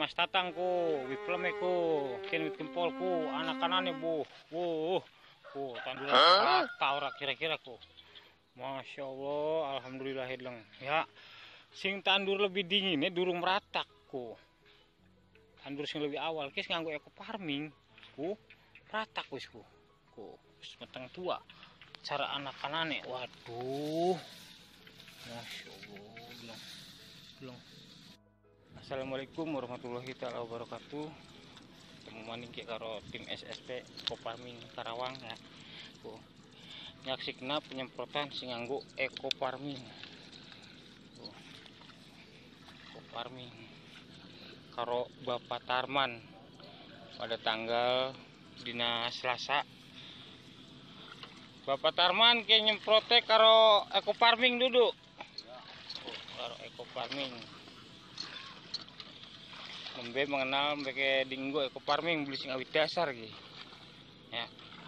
Mas Tatangku, Wiplemeku, Ken Kempolku, anak-anaknya bu, tanduran rata ora kira-kira ku. Masya Allah, alhamdulillah hilang. Ya, sing tandur lebih dingin ya durung meratak ku. Tandur sing lebih awal, kis nganggo eco farming, ku meratak wis ku, wis meteng tua. Cara anak-anaknya, waduh, Masya Allah, belum. Assalamualaikum warahmatullahi wabarakatuh. Temu maning ke karo tim SSP Eco Farming Karawang ya. Nyaksina penyemprotan sing nganggo eco farming. Eco farming karo Bapak Tarman pada tanggal dina Selasa. Bapak Tarman ke nyemprote karo eco farming duduk. Karo eco farming. Membe mengenal mereka dinggo eco farming beli sing awit dasar gitu ya,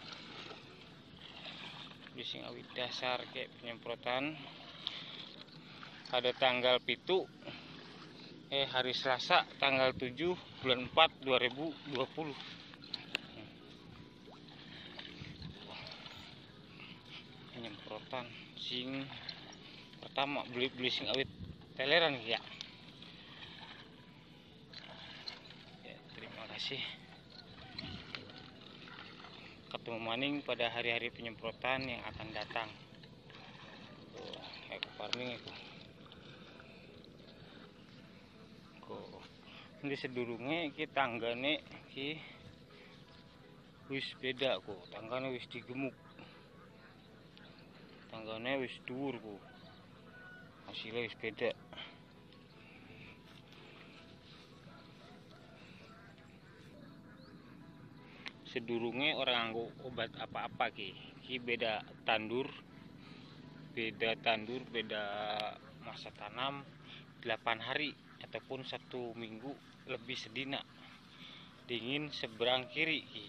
beli sing awit dasar kayak penyemprotan pada tanggal pitu hari Selasa tanggal 7 bulan 4 2020. Penyemprotan sing pertama beli sing awit teleran ya. Ketemu maning pada hari-hari penyemprotan yang akan datang. Eco farming itu. Ini sedurunge iki tanggane iki wis beda kok. Tanggane wis digemuk. Tanggane wis dhuwur kok. Hasilnya wis beda. Sedurunge orang nganggo obat apa-apa ki beda tandur, beda masa tanam 8 hari ataupun 1 minggu lebih sedina. Dingin seberang kiri ki.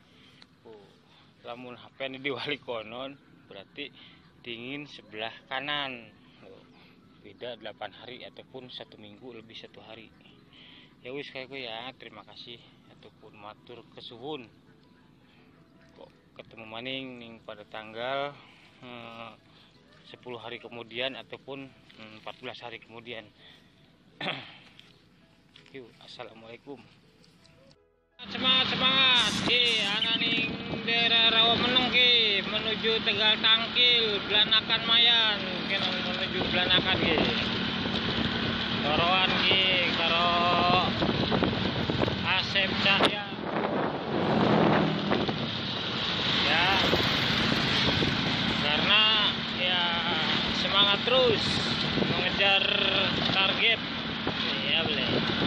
Lamun HP ini diwali konon berarti dingin sebelah kanan. Beda 8 hari ataupun 1 minggu lebih 1 hari. Ya wis kayak gue ya, terima kasih ataupun matur kesuwun. Ketemu maning ning pada tanggal 10 hari kemudian ataupun 14 hari kemudian. Yuk, assalamualaikum. Semangat anak ning daerah Rawameneng ki menuju Tegal Tangkil Blanakan Mayan menuju Blanakan ki. Toroan ki karo Asep Cahya. Karena ya semangat terus mengejar target ya boleh.